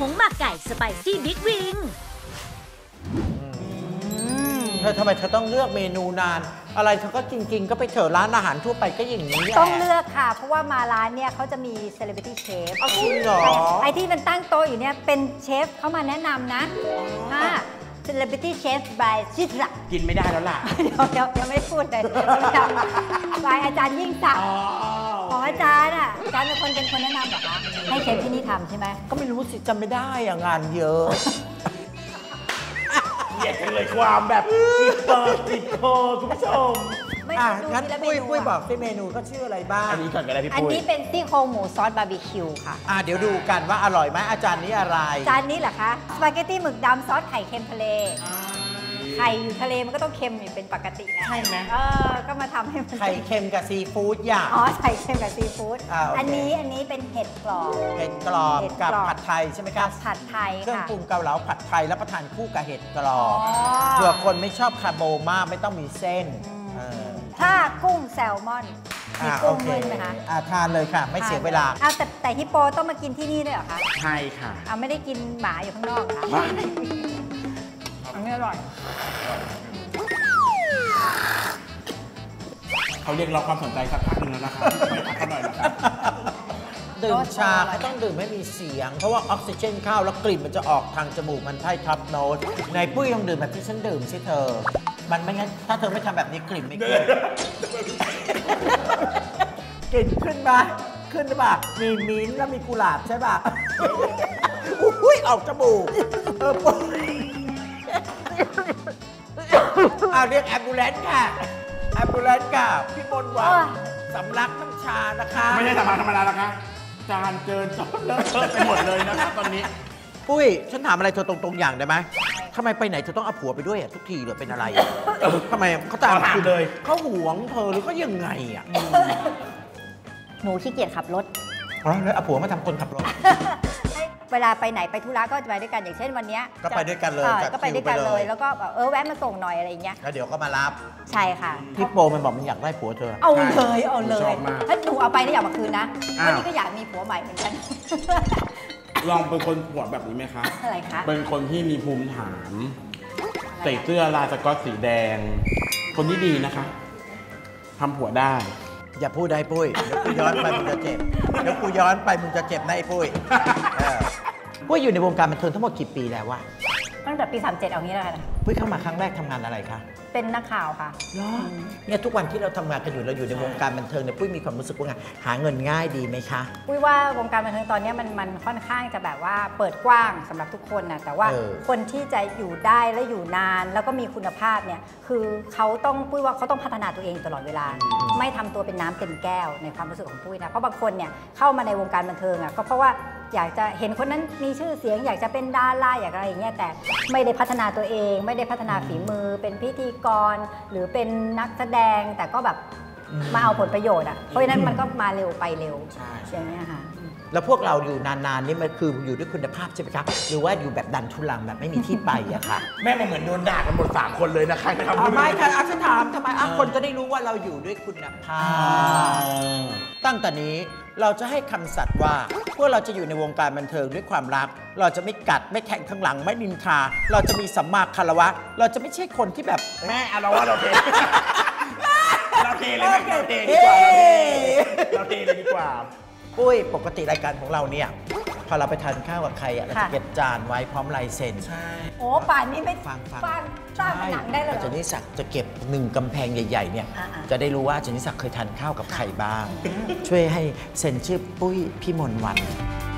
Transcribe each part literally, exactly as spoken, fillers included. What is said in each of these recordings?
งหมักไก่สไปซี่บิ๊กวิงเธอทำไมเธอต้องเลือกเมนูนานอะไรเธอก็จริงๆก็ไปเถอะร้านอาหารทั่วไปก็อย่างนี้ต้องเลือกค่ะเพราะว่ามาร้านเนี่ยเขาจะมีเซเลบริตี้เชฟจริงเหรอไอที่มันตั้งโต๊ะอยู่เนี่ยเป็นเชฟเขามาแนะนำนะค่ะเซเลบริตี้เชฟบายชิตระกินไม่ได้แล้วล่ะเดี๋ยวเดี๋ยวยังไม่พูดเลยบายอาจารย์ยิ่งศักดิ์ของอาจารย์อ่ะอาจารย์เป็นคนเป็นคนแนะนำเหรอคะให้เชฟที่นี่ทำใช่ไหมก็ไม่รู้สิจำไม่ได้อะงานเยอะเกลียดกันเลยความแบบติดเปิดติดโคคุณผู้ชมอ่ะงั้นปุ้ยปุ้ยบอกที่เมนูก็ชื่ออะไรบ้างอันนี้ก่อนก็ได้พี่ปุ้ยอันนี้เป็นซี่โครงหมูซอสบาร์บีคิวค่ะอ่ะเดี๋ยวดูกันว่าอร่อยไหมอาจารย์นี้อะไรจานนี้เหรอคะสปาเกตตี้หมึกดำซอสไข่เค็มทะเลไข่อยู่ทะเลมันก็ต้องเค็มอยู่เป็นปกตินะใช่ไหมเออก็มาทำให้มันไข่เค็มกับซีฟู้ดอย่างอ๋อไข่เค็มกับซีฟู้ดอ่าอันนี้อันนี้เป็นเห็ดกรอบเห็ดกรอบกับผัดไทยใช่ไหมครับผัดไทยเครื่องปรุงเกาเหลาผัดไทยแล้วประทานคู่กับเห็ดกรอบอ๋อเผื่อคนไม่ชอบคาร์โบมากไม่ต้องมีเส้นถ้ากุ้งแซลมอนมีกุ้งด้วยไหมคะอ่าทานเลยค่ะไม่เสียเวลาเอาแต่แต่ฮิปโปต้องมากินที่นี่ด้วยเหรอคะใช่ค่ะเอาไม่ได้กินหมาอยู่ข้างนอกค่ะอันนี้อร่อยเขาเรียกเราความสนใจสักพักหนึ่งแล้วนะคะไปพักกันหน่อยนะครับดื่มชาเขาต้องดื่มไม่มีเสียงเพราะว่าออกซิเจนเข้าแล้วกลิ่นมันจะออกทางจมูกมันใช่ท็อปโน้ตในปุ้ยต้องดื่มแบบที่ฉันดื่มสิเธอมันไม่งั้นถ้าเธอไม่ทำแบบนี้กลิ่นไม่ขึ้นกลิ่นขึ้นมาขึ้นหรือเปล่ามีมิ้นท์แล้วมีกุหลาบใช่ป่ะอุ้ยออกจมูกเออปุ้ยเอาเรียกแอมบูเลนซ์ค่ะแอมบูเลนซ์ค่ะพี่มนต์วันสำลักน้ำชานะคะไม่ใช่สำลักธรรมดานะคะจานเกินจนเลอะเทอะไปหมดเลยนะครับตอนนี้ปุ้ยฉันถามอะไรเธอตรงๆอย่างได้ไหมทำไมไปไหนเธอต้องเอาผัวไปด้วยอ่ะทุกทีเลยเป็นอะไรทำไมเขาตามคุณเลยเขาหวงเธอหรือก็ยังไงอ่ะหนูขี้เกียจขับรถอ๋อแล้วเอาผัวมาทำคนขับรถเวลาไปไหนไปธุระก็จะไปด้วยกันอย่างเช่นวันนี้ก็ไปด้วยกันเลยก็ไปด้วยกันเลยแล้วก็แบบเออแวะมาส่งหน่อยอะไรอย่างเงี้ยแล้วเดี๋ยวก็มารับใช่ค่ะพี่โปมันบอกมันอยากได้ผัวเธอเอาเลยเอาเลยถ้าหนูเอาไปนี่อยากมาคืนนะวันนี้ก็อยากมีผัวใหม่เหมือนกันลองเป็นคนผัวแบบนี้ไหมคะอะไรคะเป็นคนที่มีภูมิฐานใส่เสื้อลายสก๊อตสีแดงคนที่ดีนะคะทำผัวได้อย่าพูดได้ปุ้ยเดี๋ยวกูย้อนไปมึงจะเจ็บเดี๋ยวกูย้อนไปมึงจะเจ็บนะไอ้ปุ้ยปุ้ยอยู่ในวงการบันเทิงทั้งหมดกี่ปีแล้ววะตั้งแต่ปีสามเจ็ดเอางี้แล้วกันปุ้ยเข้ามาครั้งแรกทำงานอะไรคะเป็นนักข่าวค่ะเนี่ยทุกวันที่เราทำงานกันอยู่เราอยู่ในวงการบันเทิงเนี่ยปุ้ยมีความรู้สึกว่าหาเงินง่ายดีไหมคะปุ้ยว่าวงการบันเทิงตอนนี้มันมันค่อนข้างจะแบบว่าเปิดกว้างสำหรับทุกคนนะแต่ว่าคนที่จะอยู่ได้และอยู่นานแล้วก็มีคุณภาพเนี่ยคือเขาต้องปุ้ยว่าเขาต้องพัฒนาตัวเองตลอดเวลาไม่ทำตัวเป็นน้ำเต็มแก้วในความรู้สึกของปุ้ยนะเพราะบางคนเนี่ยเข้ามาในวงการบันเทิงอ่ะก็เพราะว่าอยากจะเห็นคนนั้นมีชื่อเสียงอยากจะเป็นดาราอยากอะไรอย่างเงี้ยแต่ไม่ได้พัฒนาตัวเองไม่ได้พัฒนาฝีมือเป็นพิธีกรหรือเป็นนักแสดงแต่ก็แบบมาเอาผลประโยชน์อ่ะเพราะฉะนั้นมันก็มาเร็วไปเร็วอย่างเงี้ยค่ะแล้วพวกเราอยู่นานๆนี่มันคืออยู่ด้วยคุณภาพใช่ไหมคะหรือว่าอยู่แบบดันทุลังแบบไม่มีที่ไปอะคะแม่มันเหมือนโดนด่ากันหมดสามคนเลยนะคะไม่ค่ะอาฉันถามทำไมคนจะได้รู้ว่าเราอยู่ด้วยคุณภาพตั้งแต่นี้เราจะให้คำสัตย์ว่าพวกเราจะอยู่ในวงการบันเทิงด้วยความรักเราจะไม่กัดไม่แทงข้างหลังไม่นินทาเราจะมีสัมมาคารวะเราจะไม่ใช่คนที่แบบแม่เอาเราว่าเราเทเราเทเลยเราเทดีกว่าเราเทเลยดีกว่าปุ้ยปกติรายการของเราเนี่ยพอเราไปทานข้าวกับใครอ่ะเราจะเก็บจานไว้พร้อมลายเซ็นใช่โอ้ป่านนี้ไม่ฟังฟังสร้างหนังได้เลยอาจารย์นิสักจะเก็บหนึ่งกำแพงใหญ่ๆเนี่ยจะได้รู้ว่าอาจารย์นิสักเคยทานข้าวกับใครบ้างช่วยให้เซ็นชื่อปุ้ยพี่มนต์วัน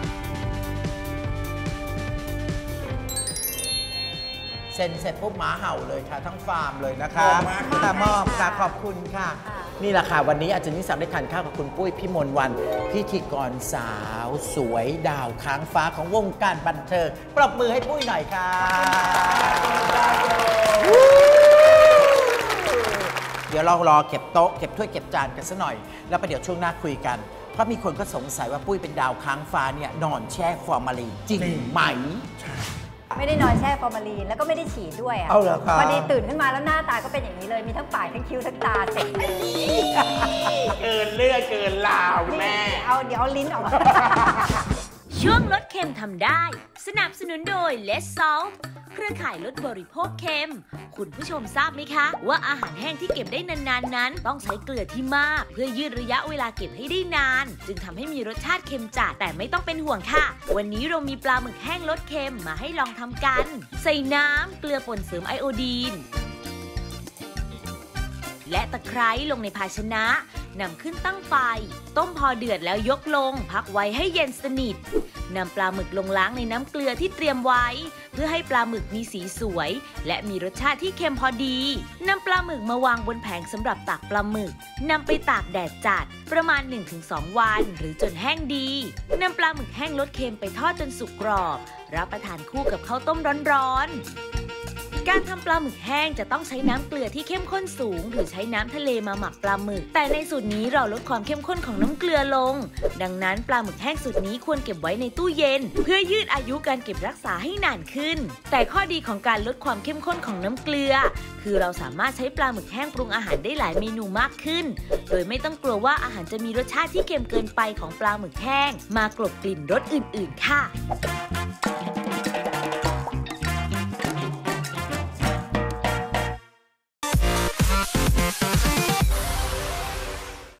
เซ็นเสร็จปุ๊บหมาเห่าเลยค่ะทั้งฟาร์มเลยนะคะค่ะมอบค่ะขอบคุณค่ะนี่แหละค่ะวันนี้อาจารย์นิสักได้ทานข้าวกับคุณปุ้ยพี่มนต์วันพิธีกรสาวสวยดาวค้างฟ้าของวงการบันเทิงปรบมือให้ปุ้ยหน่อยค่ะเดี๋ยวเรารอเก็บโต๊ะเก็บถ้วยเก็บจานกันซะหน่อยแล้วประเดี๋ยวช่วงหน้าคุยกันเพราะมีคนก็สงสัยว่าปุ้ยเป็นดาวค้างฟ้าเนี่ยนอนแช่ฟอร์มาลีนจริงไหมไม่ได้นอนแช่ฟอร์มาลีนแล้วก็ไม่ได้ฉีดด้วยอ่ะพอดีตื่นขึ้นมาแล้วหน้าตาก็เป็นอย่างนี้เลยมีทั้งปากทั้งคิ้วทั้งตาเสร็จเกินเลือดเกินลาวแม่เอาเดี๋ยวเอาลิ้นออกมาช่วงลดเค็มทำได้สนับสนุนโดย Less Salt เครือข่ายลดบริโภคเค็มคุณผู้ชมทราบไหมคะว่าอาหารแห้งที่เก็บได้นานๆนั้นต้องใช้เกลือที่มากเพื่อยืดระยะเวลาเก็บให้ได้นานจึงทำให้มีรสชาติเค็มจัดแต่ไม่ต้องเป็นห่วงค่ะวันนี้เรามีปลาหมึกแห้งลดเค็มมาให้ลองทำกันใส่น้ำเกลือป่นเสริมไอโอดีนและตะไคร้ลงในภาชนะนำขึ้นตั้งไฟต้มพอเดือดแล้วยกลงพักไว้ให้เย็นสนิทนำปลาหมึกลงล้างในน้ำเกลือที่เตรียมไว้เพื่อให้ปลาหมึกมีสีสวยและมีรสชาติที่เค็มพอดีนำปลาหมึกมาวางบนแผงสำหรับตากปลาหมึกนำไปตากแดดจัดประมาณ หนึ่งถึงสอง วันหรือจนแห้งดีนำปลาหมึกแห้งลดเค็มไปทอดจนสุกกรอบรับประทานคู่กับข้าวต้มร้อนๆการทำปลาหมึกแห้งจะต้องใช้น้ำเกลือที่เข้มข้นสูงหรือใช้น้ำทะเลมาหมักปลาหมึกแต่ในสูตรนี้เราลดความเข้มข้นของน้ำเกลือลงดังนั้นปลาหมึกแห้งสูตรนี้ควรเก็บไว้ในตู้เย็นเพื่อยืดอายุการเก็บรักษาให้นานขึ้นแต่ข้อดีของการลดความเข้มข้นของน้ำเกลือคือเราสามารถใช้ปลาหมึกแห้งปรุงอาหารได้หลายเมนูมากขึ้นโดยไม่ต้องกลัวว่าอาหารจะมีรสชาติที่เค็มเกินไปของปลาหมึกแห้งมากลบกลิ่นรสอื่นๆค่ะ